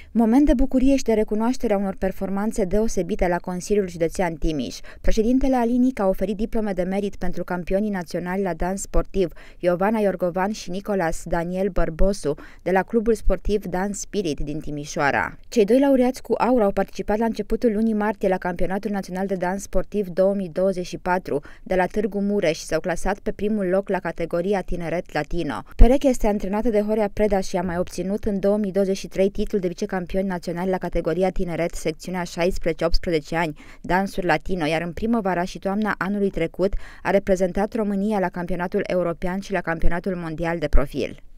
Moment de bucurie și de recunoaștere a unor performanțe deosebite la Consiliul Județean Timiș. Președintele Alinic a oferit diplome de merit pentru campionii naționali la dans sportiv Iovana Iorgovan și Nicolas Daniel Bărbosu de la Clubul Sportiv Dance Spirit din Timișoara. Cei doi laureați cu aur au participat la începutul lunii martie la Campionatul Național de Dans Sportiv 2024 de la Târgu Mureș și s-au clasat pe primul loc la categoria Tineret Latino. Pereche este antrenată de Horea Preda și a mai obținut în 2023 titlul de vicecampioni naționali la categoria Tineret, secțiunea 16-18 ani, dansuri latino, iar în primăvara și toamna anului trecut a reprezentat România la campionatul european și la campionatul mondial de profil.